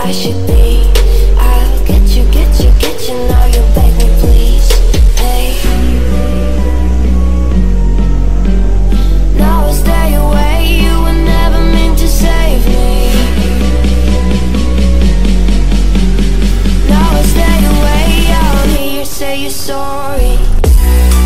I should be. I'll get you, get you, get you. Now you beg me please. Hey, now I stay away. You were never meant to save me. Now I stay away. I'll hear you say you're sorry.